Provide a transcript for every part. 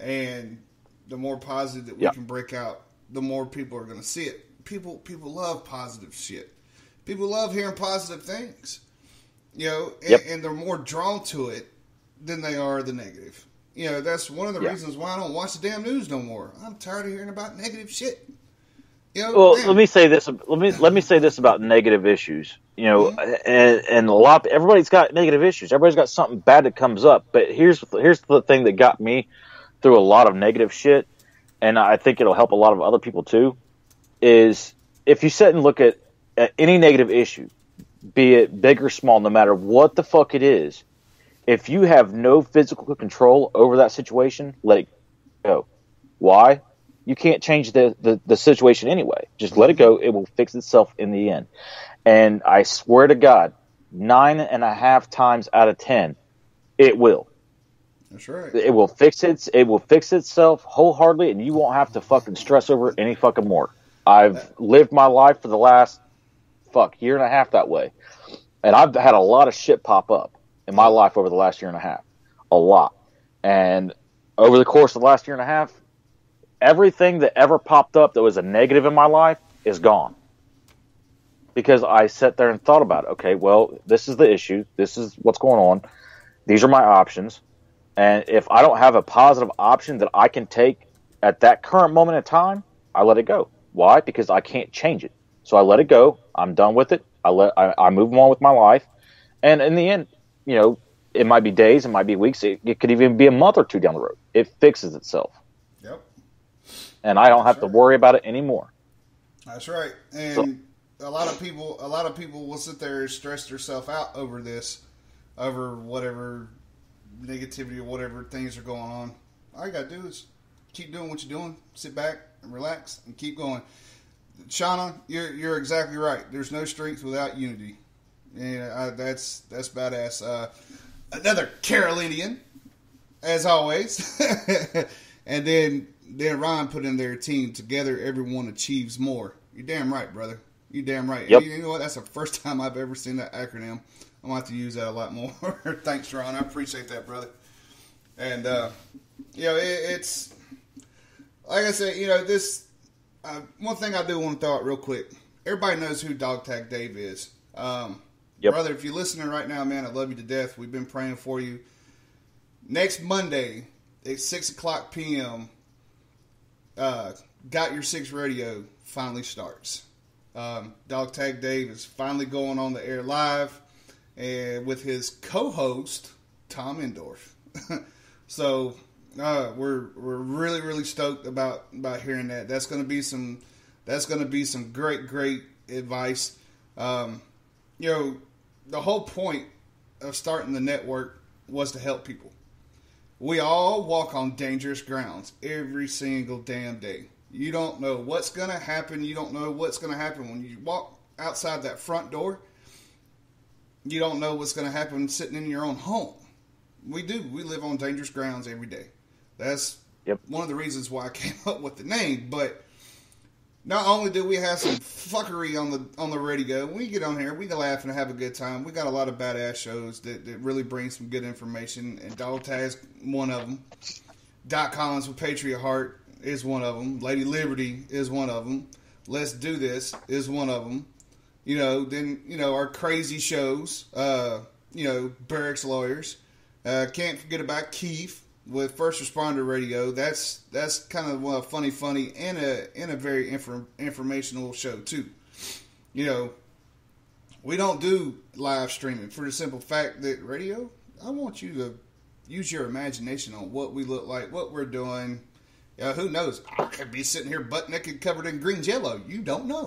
And the more positive that we can break out, the more people are going to see it. People love positive shit. People love hearing positive things. You know, and they're more drawn to it than they are the negative. You know, that's one of the reasons why I don't watch the damn news no more. I'm tired of hearing about negative shit. You know, well, let me say this. Let me say this about negative issues. You know, and everybody's got negative issues. Everybody's got something bad that comes up. But here's the thing that got me through a lot of negative shit, and I think it'll help a lot of other people too. Is if you sit and look at any negative issue, be it big or small, no matter what the fuck it is, if you have no physical control over that situation, let it go. Why? You can't change the situation anyway. Just let it go. It will fix itself in the end. And I swear to God, 9.5 times out of 10, it will. That's right. It will fix itself wholeheartedly, and you won't have to fucking stress over it any fucking more. I've lived my life for the last year and a half that way. And I've had a lot of shit pop up in my life over the last year and a half. A lot. And over the course of the last year and a half, everything that ever popped up that was a negative in my life is gone. Because I sat there and thought about it. Okay, well, this is the issue. This is what's going on. These are my options. And if I don't have a positive option that I can take at that current moment in time, I let it go. Why? Because I can't change it. So I let it go. I'm done with it. I move on with my life. And in the end, you know, it might be days, it might be weeks, it could even be a month or two down the road. It fixes itself. Yep. And I don't have to worry about it anymore. That's right. And a lot of people will sit there and stress themselves out over this, over whatever negativity or whatever things are going on. All you gotta do is keep doing what you're doing, sit back and relax and keep going. Shauna, you're exactly right. There's no strength without unity. Yeah, that's badass. Another Carolinian, as always. And then Ron put in their team, together everyone achieves more. You're damn right, brother. You're damn right. Yep. And you know what? That's the first time I've ever seen that acronym. I'm going to have to use that a lot more. Thanks, Ron. I appreciate that, brother. And, you know, it's, like I said, you know, this, one thing I do want to throw out real quick. Everybody knows who Dog Tag Dave is. Brother, if you're listening right now, man, I love you to death. We've been praying for you. Next Monday at 6 o'clock p.m., Got Your Six Radio finally starts. Dog Tag Dave is finally going on the air live and with his co-host, Tom Endorf. So we're really, really stoked about hearing that. That's going to be some great advice. You know, the whole point of starting the network was to help people. We all walk on dangerous grounds every single damn day. You don't know what's going to happen. You don't know what's going to happen when you walk outside that front door. You don't know what's going to happen sitting in your own home. We do. We live on dangerous grounds every day. That's one of the reasons why I came up with the name. But not only do we have some fuckery on the radio, we get on here, we can laugh and have a good time. We got a lot of badass shows that really bring some good information, and Dog Tag's one of them. Doc Collins with Patriot Heart is one of them. Lady Liberty is one of them. Let's Do This is one of them. You know, then, you know, our crazy shows, you know, Barracks Lawyers. Can't forget about Keith with First Responder Radio. That's kind of a funny and a very informational show too. You know, we don't do live streaming for the simple fact that radio, I want you to use your imagination on what we look like, what we're doing. Who knows? I could be sitting here butt naked covered in green jello. You don't know.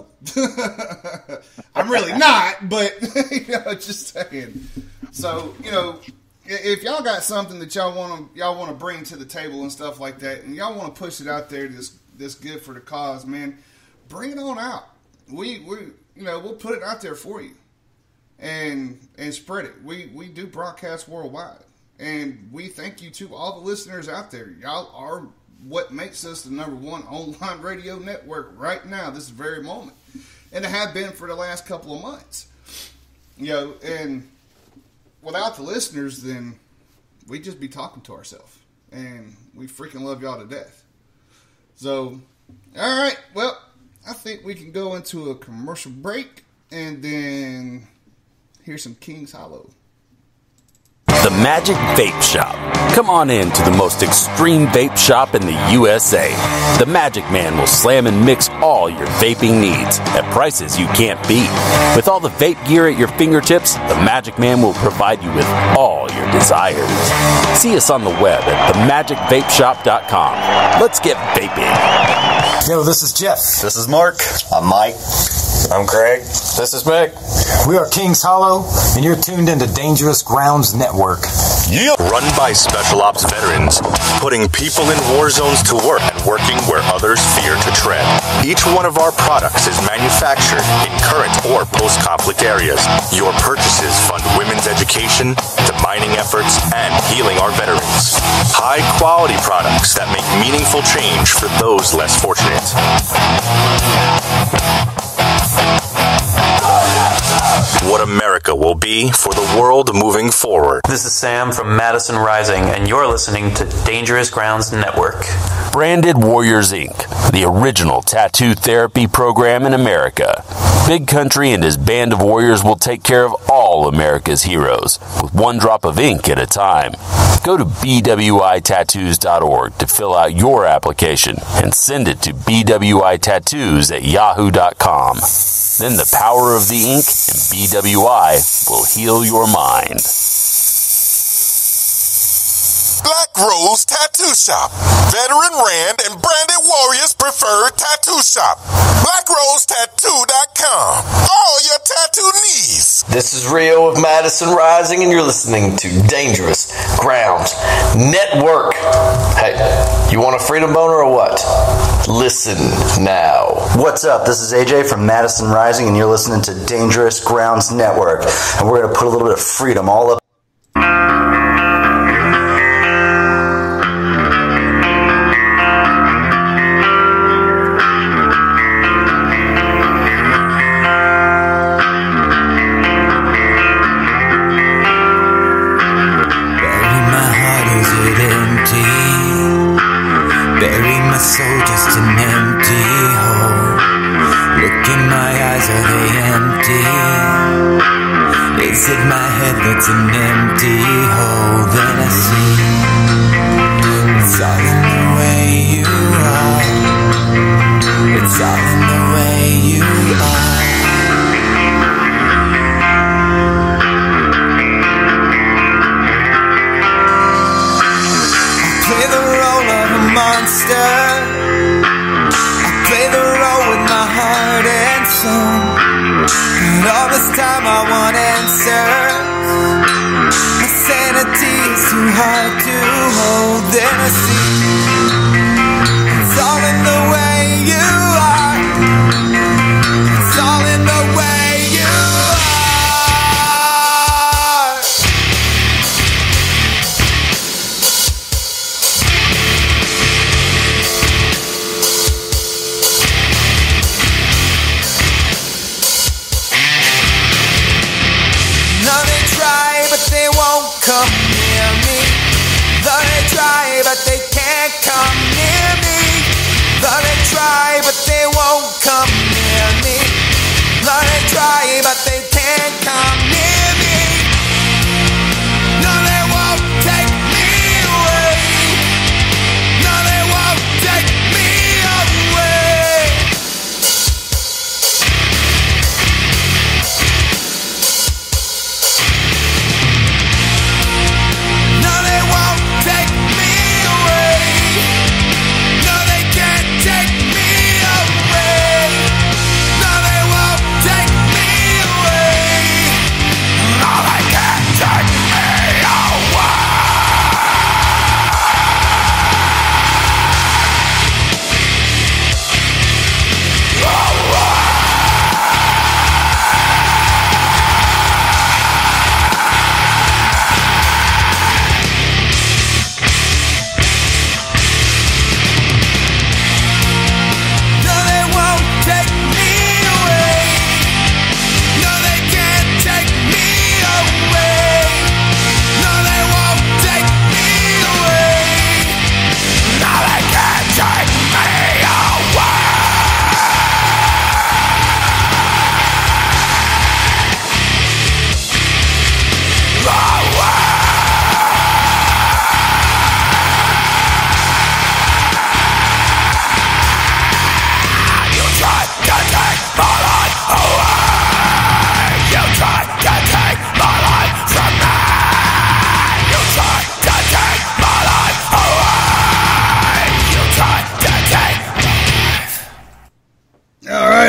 I'm really not, but you know, just saying. So, you know, if y'all got something that y'all want to bring to the table and stuff like that, and y'all want to push it out there, this good for the cause, man, bring it on out. We you know, we'll put it out there for you, and spread it. We do broadcast worldwide, and we thank you to all the listeners out there. Y'all are what makes us the #1 online radio network right now, this very moment, and it have been for the last couple of months. You know, and without the listeners, then we'd just be talking to ourselves, and We freaking love y'all to death. So, all right. Well, I think we can go into a commercial break and then hear some Kings Hollow. The Magic Vape Shop. Come on in to the most extreme vape shop in the USA. The Magic Man will slam and mix all your vaping needs at prices you can't beat. With all the vape gear at your fingertips, the Magic Man will provide you with all your desires. See us on the web at themagicvapeshop.com. Let's get vaping. Yo, this is Jeff. This is Mark. I'm Mike. I'm Craig. This is Mick. We are Kings Hollow, and you're tuned into Dangerous Grounds Network. Yeah. Run by Special Ops veterans, putting people in war zones to work and working where others fear to tread. Each one of our products is manufactured in current or post-conflict areas. Your purchases fund women's education, demining efforts, and healing our veterans. High-quality products that make meaningful change for those less fortunate. What America will be for the world moving forward. This is Sam from Madison Rising, and you're listening to Dangerous Grounds Network. Branded Warriors Inc., the original tattoo therapy program in America. Big Country and his band of warriors will take care of all America's heroes, with one drop of ink at a time. Go to bwitattoos.org to fill out your application and send it to bwitattoos@yahoo.com. Then the power of the ink and BWI will heal your mind. Black Rose Tattoo Shop. Veteran Rand and Branded Warriors preferred tattoo shop. BlackRoseTattoo.com. All your tattoo needs. This is Rio of Madison Rising, and you're listening to Dangerous Grounds Network. Hey, you want a freedom boner or what? Listen now. What's up? This is AJ from Madison Rising, and you're listening to Dangerous Grounds Network. And we're going to put a little bit of freedom all up. soul just an empty hole. Look in my eyes, are they empty? Is it my head that's an empty hole that I see? It's all in the way you are. It's all in the way you are. Monster, I play the role with my heart and soul. But all this time I want answers. My sanity is too hard to hold. Then I see it's all in the way you are. It's all in the way you are. They won't come near me. Though they try, but they can't.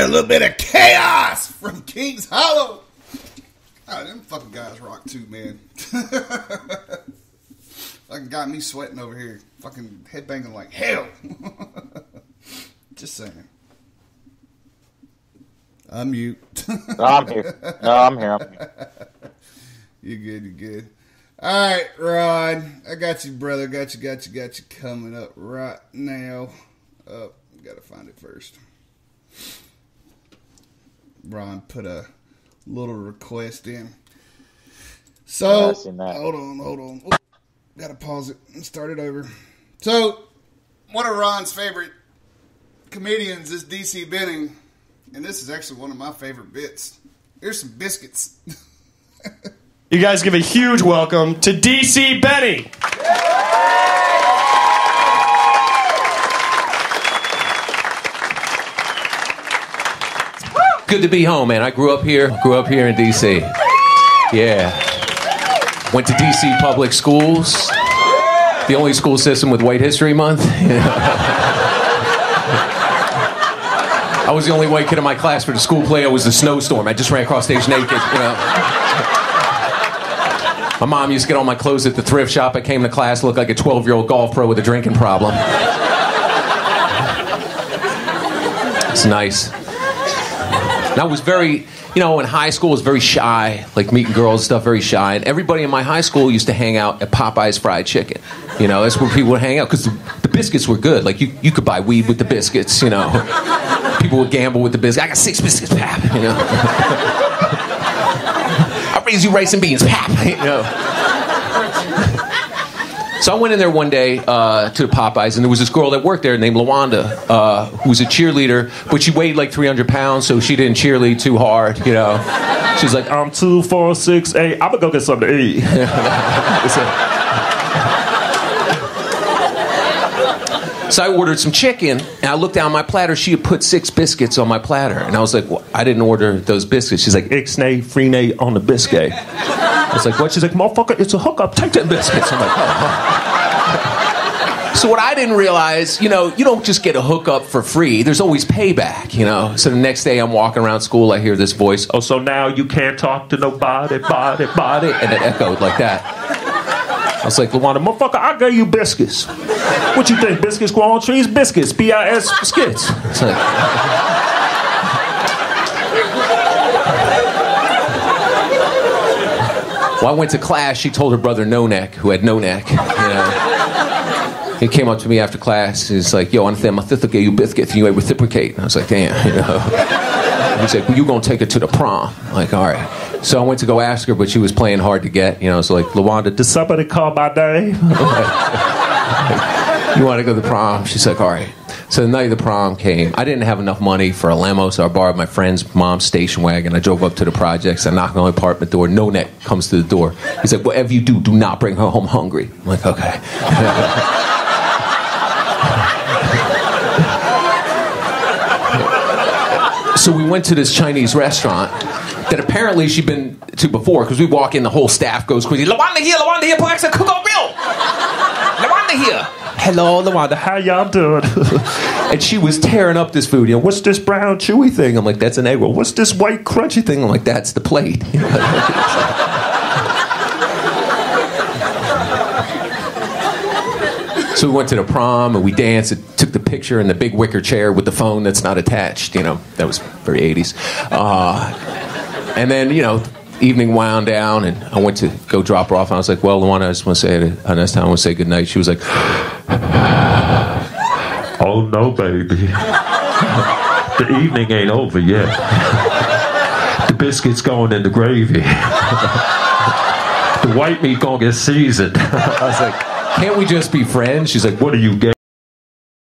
a little bit of chaos from Kings Hollow. Oh, them fucking guys rock too, man. Fucking got me sweating over here. Fucking headbanging like hell. Just saying. I'm mute. No, I'm here. No, I'm here. You good. All right, Ron. I got you, brother. Got you coming up right now. Oh, gotta find it first. Ron put a little request in. So, hold on. Ooh, gotta pause it and start it over. So, one of Ron's favorite comedians is DC Benning. And this is actually one of my favorite bits. Here's some biscuits. You guys give a huge welcome to DC Benning. Good to be home, man. I grew up here in DC. Yeah. Went to DC public schools. The only school system with White History Month. I was the only white kid in my class for the school play. It was a snowstorm. I just ran across stage naked, My mom used to get all my clothes at the thrift shop. I came to class, looked like a 12-year-old golf pro with a drinking problem. It's nice. And I was very, in high school I was very shy, like meeting girls and stuff, very shy. And everybody in my high school used to hang out at Popeye's Fried Chicken. That's where people would hang out because the biscuits were good. Like you could buy weed with the biscuits, People would gamble with the biscuits. I got 6 biscuits, pap, I'll raise you rice and beans, pap, So I went in there one day to the Popeyes, and there was this girl that worked there named LaWanda, who was a cheerleader, but she weighed like 300 pounds, so she didn't cheerlead too hard, She's like, I'm 2, 4, 6, 8. I'm gonna go get something to eat. So I ordered some chicken, and I looked down my platter. She had put 6 biscuits on my platter, and I was like, well, I didn't order those biscuits. She's like, ixnay, freenay on the biscuit. I was like, what? She's like, motherfucker, it's a hookup. Take them biscuits. I'm like, oh. So what I didn't realize, you don't just get a hookup for free. There's always payback, So the next day I'm walking around school, I hear this voice, oh, so now you can't talk to nobody, body. And it echoed like that. I was like, LaWanda, motherfucker, I gave you biscuits. What you think, biscuits grow on trees? Biscuits, B-I-S, skits. It's like... Well, I went to class. She told her brother No Neck, who had no neck. He came up to me after class. He's like, yo, Anthony, my sister gave you biscuits and you ain't reciprocate. And I was like, damn, He's like, well, you gonna take her to the prom. I'm like, all right. So I went to go ask her, but she was playing hard to get. So like, LaWanda, did somebody call my name? You want to go to the prom? She's like, all right. So the night of the prom came. I didn't have enough money for a limo, so I borrowed my friend's mom's station wagon. I drove up to the projects. I knocked on the apartment door. No Neck comes to the door. He's like, whatever you do not bring her home hungry. I'm like, okay. So we went to this Chinese restaurant that apparently she'd been to before, because we walk in, the whole staff goes crazy. LaWanda here, Plex, cook on real. LaWanda here. Hello, LaWanda, how y'all doing? And she was tearing up this food. What's this brown chewy thing? I'm like, that's an egg roll. What's this white crunchy thing? I'm like, that's the plate. So we went to the prom and we danced and took the picture in the big wicker chair with the phone that's not attached. That was very 80s. And then, evening wound down and I went to go drop her off. And I was like, well, LaWanda, I just want to say it. Next time I want to say goodnight. She was like, oh, no, baby. The evening ain't over yet. The biscuit's going in the gravy. The white meat gonna get seasoned. I was like, can't we just be friends? She's like, what are you, gay?